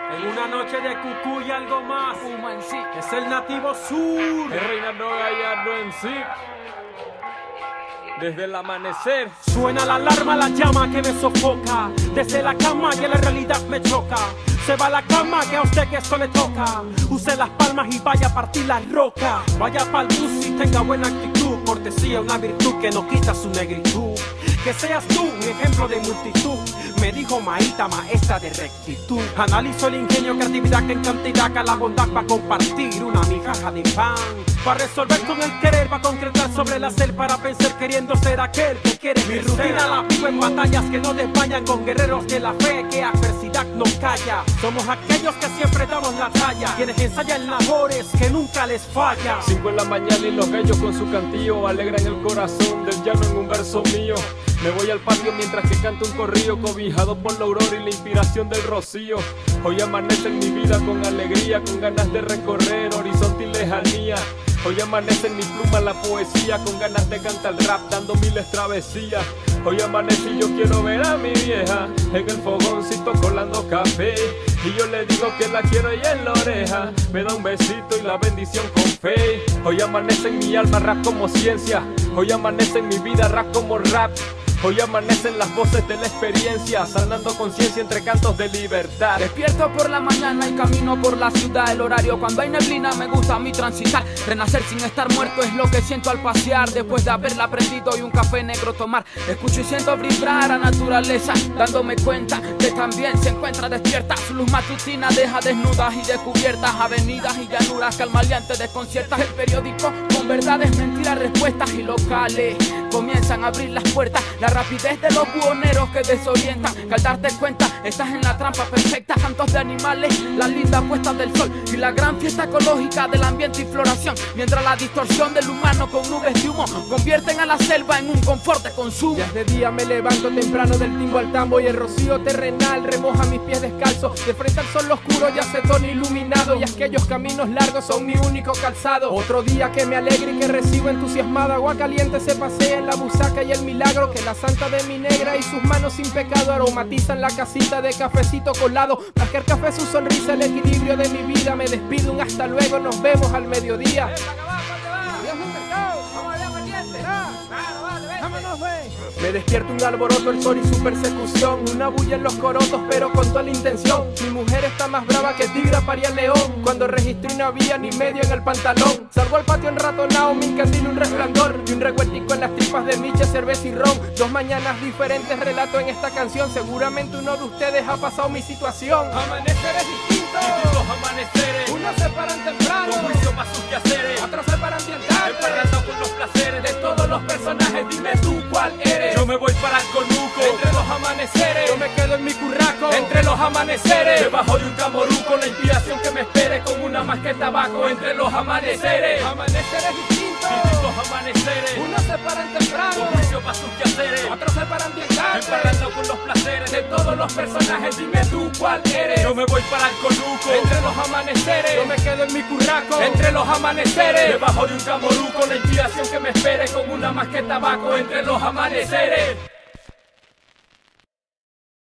En una noche de cucú y algo más, es el nativo sur, el Reinaldo Gallardo en sí. Desde el amanecer suena la alarma, la llama que me sofoca. Desde la cama que la realidad me choca. Se va a la cama que a usted que esto le toca. Use las palmas y vaya a partir la roca. Vaya pa'l bus y tenga buena actitud. Cortesía, una virtud que no quita su negritud. Que seas tú un ejemplo de multitud. Me dijo Maíta, maestra de rectitud. Analizo el ingenio, creatividad que en cantidad, que la bondad para compartir una migaja de pan. Para resolver con el querer, para concretar sobre el hacer, para pensar queriendo ser aquel que quiere. Mi rutina la vivo en batallas que no desmayan, con guerreros de la fe que adversidad no calla. Somos aquellos que siempre damos la talla, quienes ensayan labores que nunca les falla. 5 en la mañana y los gallos con su cantillo alegran el corazón del llano en un verso mío. Me voy al patio mientras que canto un corrillo, cobijado por la aurora y la inspiración del rocío. Hoy amanece en mi vida con alegría, con ganas de recorrer horizonte y lejanía. Hoy amanece en mi pluma la poesía, con ganas de cantar rap, dando miles travesías. Hoy amanece y yo quiero ver a mi vieja en el fogoncito colando café. Y yo le digo que la quiero ella en la oreja, me da un besito y la bendición con fe. Hoy amanece en mi alma rap como ciencia, hoy amanece en mi vida rap como rap. Hoy amanecen las voces de la experiencia, sanando conciencia entre cantos de libertad. Despierto por la mañana y camino por la ciudad. El horario cuando hay neblina me gusta a mí transitar. Renacer sin estar muerto es lo que siento al pasear. Después de haberla aprendido y un café negro tomar, escucho y siento vibrar a naturaleza, dándome cuenta que también se encuentra despierta. Su luz matutina deja desnudas y descubiertas avenidas y llanuras que al maleante desconciertas. El periódico con verdades, mentiras, respuestas y locales comienzan a abrir las puertas. La rapidez de los buhoneros que desorientan, que al darte cuenta estás en la trampa perfecta. Cantos de animales, la linda puesta del sol y la gran fiesta ecológica del ambiente y floración. Mientras la distorsión del humano con nubes de humo convierten a la selva en un confort de consumo. Ya es de día me levanto temprano del timbo al tambo y el rocío terrenal remoja mis pies descalzos. De frente al sol oscuro y acetón iluminado, y aquellos caminos largos son mi único calzado. Otro día que me alegre y que recibo entusiasmado. Agua caliente se pasea en la busaca y el milagro que la santa de mi negra y sus manos sin pecado aromatizan la casita de cafecito colado. Más que el café su sonrisa, el equilibrio de mi vida. Me despido, un hasta luego, nos vemos al mediodía. Me despierto un alboroto, el sol y su persecución. Una bulla en los corotos, pero con toda la intención. Mi mujer está más brava que tigre paría león. Cuando registré no había ni medio en el pantalón. Salgo al patio enratonado, me encandila un resplandor y un revueltico en las tripas de miche, cerveza y ron. 2 mañanas diferentes relato en esta canción. Seguramente uno de ustedes ha pasado mi situación. Amaneceres distintos, distintos amaneceres. Unos se paran temprano, con juicio para sus quehaceres. otros se paran bien tarde, emparrando con los placeres de todos los personajes. Dime tú cuál eres. Yo me voy para el conuco Entre los amaneceres, yo me quedo en mi curraco. entre los amaneceres, Debajo de un camoruco, la inspiración que me espere con una más que tabaco. Entre los amaneceres, amaneceres distintos. distintos amaneceres. Unos se paran temprano, Con juicio para sus quehaceres. otros se paran bien tarde, Emparrando con los placeres de todos los personajes. Dime tú cuál eres. Yo me voy para el conuco Entre los amaneceres, yo me quedo en mi curraco. entre los amaneceres, Debajo de un camoruco, la inspiración que me espere con una más que tabaco. Entre los amaneceres.